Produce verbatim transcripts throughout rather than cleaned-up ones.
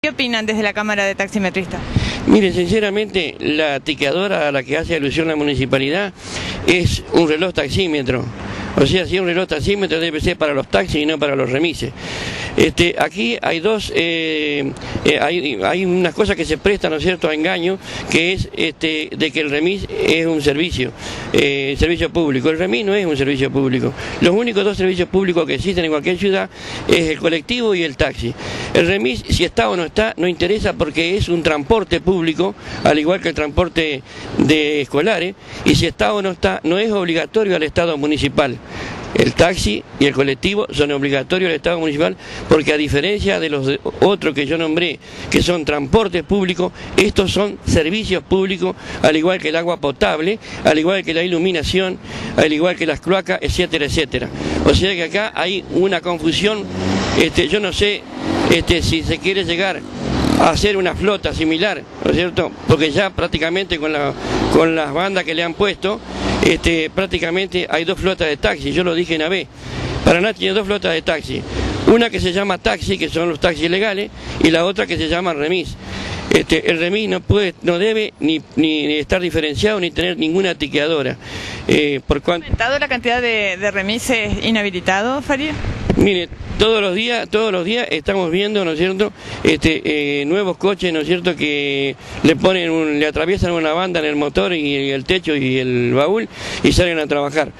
¿Qué opinan desde la Cámara de Taximetristas? Mire, sinceramente, la tiqueadora a la que hace alusión la municipalidad es un reloj taxímetro. O sea, si un reloj taxímetro debe ser para los taxis y no para los remises. Este, aquí hay dos, eh, eh, hay, hay unas cosas que se prestan, ¿no es cierto?, a engaño, que es este, de que el remis es un servicio, eh, servicio público. El remis no es un servicio público. Los únicos dos servicios públicos que existen en cualquier ciudad es el colectivo y el taxi. El remis, si está o no está, no interesa porque es un transporte público, al igual que el transporte de escolares, y si está o no está, no es obligatorio al Estado municipal. El taxi y el colectivo son obligatorios al Estado municipal porque, a diferencia de los de otros que yo nombré, que son transportes públicos, estos son servicios públicos, al igual que el agua potable, al igual que la iluminación, al igual que las cloacas, etcétera, etcétera. O sea que acá hay una confusión. Este, yo no sé este, si se quiere llegar a hacer una flota similar, ¿no es cierto? Porque ya prácticamente con, la, con las bandas que le han puesto, este, prácticamente hay dos flotas de taxi. Yo lo dije en A B. Paraná tiene dos flotas de taxi. Una que se llama taxi, que son los taxis legales, y la otra que se llama remis. Este, el remis no puede, no debe ni, ni estar diferenciado ni tener ninguna tiqueadora. Eh, por cuanto... ¿Ha aumentado la cantidad de, de remises inhabilitados, Faría? Mire, todos los días, todos los días estamos viendo, ¿no es cierto?, este, eh, nuevos coches, ¿no es cierto?, que le ponen, un, le atraviesan una banda en el motor y el techo y el baúl y salen a trabajar.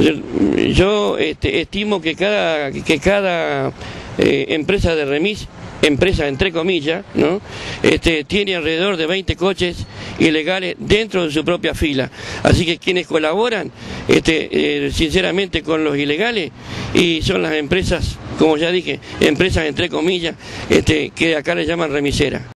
Yo este, estimo que cada, que cada eh, empresa de remis, empresa entre comillas, ¿no?, este, tiene alrededor de veinte coches ilegales dentro de su propia fila. Así que quienes colaboran, este, eh, sinceramente, con los ilegales, y son las empresas, como ya dije, empresas entre comillas, este, que acá le llaman remiseras.